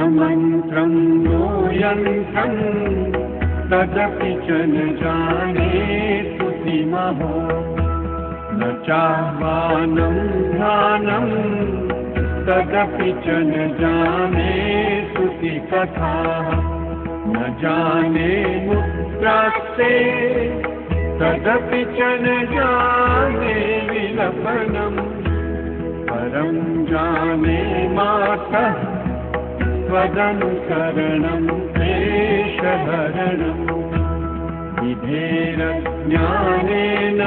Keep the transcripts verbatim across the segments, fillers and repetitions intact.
मन्त्रं नो यन्त्रं तदपि च न जाने स्तुतिमहो न चाह्वानं ध्यानं तदपि च न जाने स्तुतिकथा न जाने मुद्रास्ते तदपि च न जाने विलपनम् परं जाने मातः त्वदनुकरणं क्लेशहरणं विधेरज्ञानेन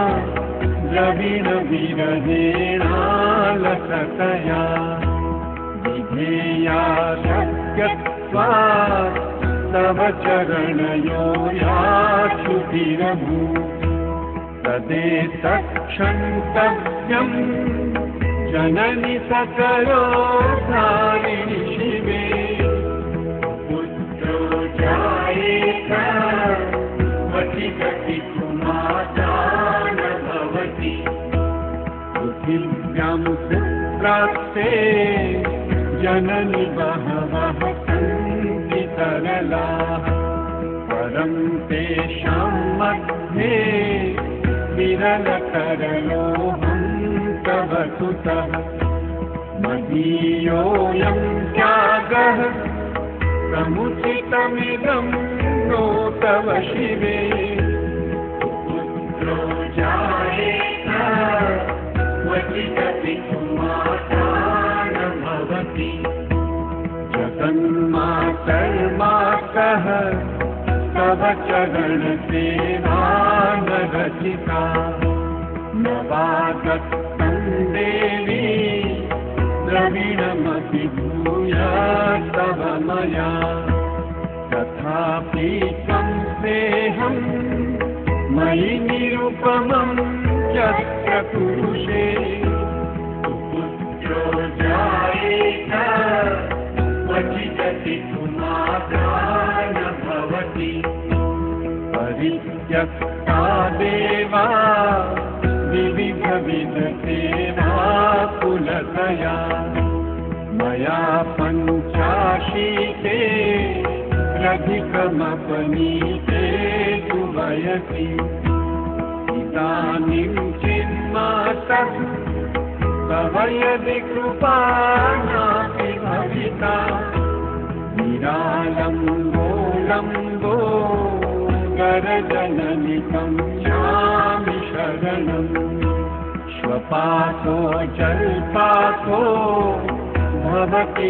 द्रविणविरहेणालसतया विधेया शक्यत्वात् तव चरणयोर्याच्छुतिरभूत् तदेतत्क्षन्तव्यम् जननि सकलोद्धारिणि शिवे पुत्रो जायेत क्वचिदपि माता न भवति पृथिव्यां पुत्रास्ते जननि बहवः सन्ति तरलाः परं तेषां मध्ये विरलतरलोऽहम् तव सुतः मदीयोऽयं त्यागः समुचितमिदं नो तव शिवे पुत्रो जायेत क्वचिदपि माता न भवति जगन्मातर्मातः तव चरणसेवा न रचिता न वा दत्तं देवी द्रविणमपि भूयात् तव मया तथापि त्वं स्नेहं मयि निरुपमं यत्र पुरुषे पुत्रो जायेत क्वचिदपि माता न भवति परित्यक्ता देवा विविधविधसेवा कुलतया मया पञ्चाशीते अधिकमपनीते तु वयसि इदानीं चिन्मातः तव यदि कृपा नापि भविता निरालम्बो लम्बो गरजननिकं यामि शरणम् श्वपातो जल्पातो भवति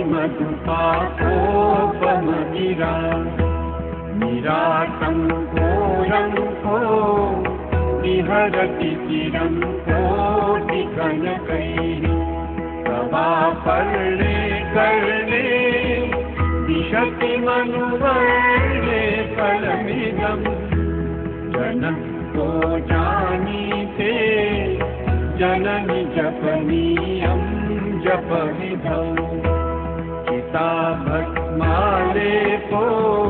मधुपाकोपमगिरा निरातं घोरं को विहरति चिरं कोटिकनकैः तवापर्णे कर्णे दिशति मनुवर्णे फलमिदम् जनः को जानीते जननि जपनीयं जपविधौ चिताभस्मालेपो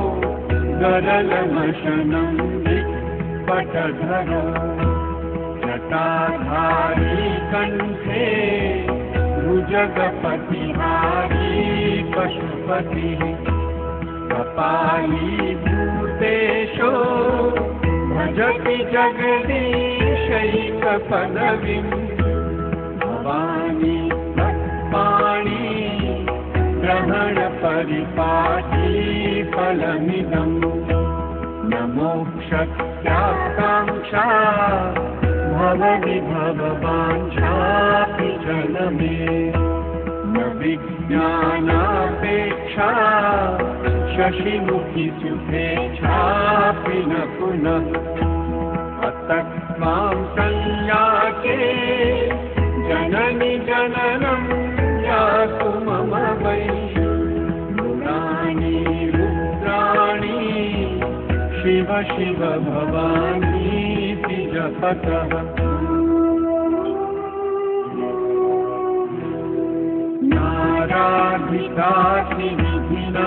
गरलमशनं विपटधरो जटाधारी कण्ठे भुजगपतिहारी पशुपतिः कपाली भूतेशो भजति जगदीशैकपदवीं भवानी भक्पाणि ग्रहणपरिपाटी फलमिदम् न मोक्षस्याकाङ्क्षा भवविभववाञ्छापि च न मे न विज्ञानापेक्षा शशिमुखि सुखेच्छापि न पुनः अतः त्वां संयाचे जननि जननं यातु मम वै गुणानि रुद्राणि शिव शिव भवानीति जपतः नाराधितासि विधिना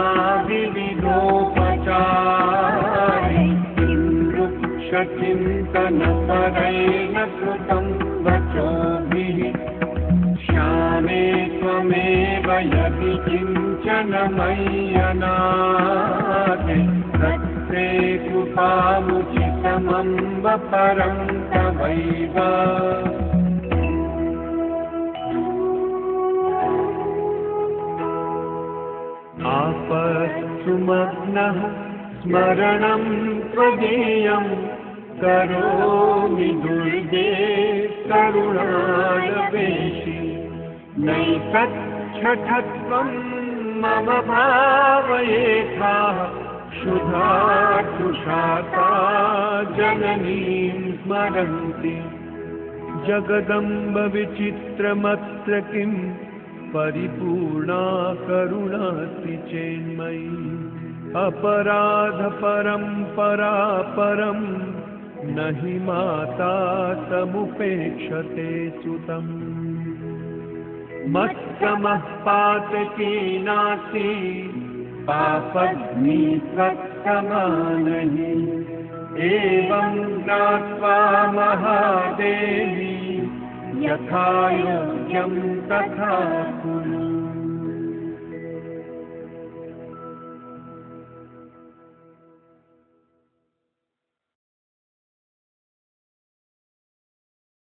विविधोपचारै चिन्तनपरेण कृतं वचोभिः श्यामे त्वं त्वमेव यदि किञ्चन मय्यनाथे तत्ते कृपामुचितमम्ब परं तवैव आपत्सुमग्नः स्मरणं त्वदीयं करोमि दुर्गे करुणालवेशि नैतच्छठत्वं मम भावयेथा क्षुधा क्षुषाता जननीं स्मरन्ति जगदम्ब विचित्रमत्र किं परिपूर्णा करुणास्ति चेन्मयि अपराध परम्परा परं न हि माता तमुपेक्षते सुतम् मत्समः पातकी नास्ति पापग्नि त्वत्समानहि एवं ज्ञात्वा महादेवी यथा योग्यं तथा कुरु।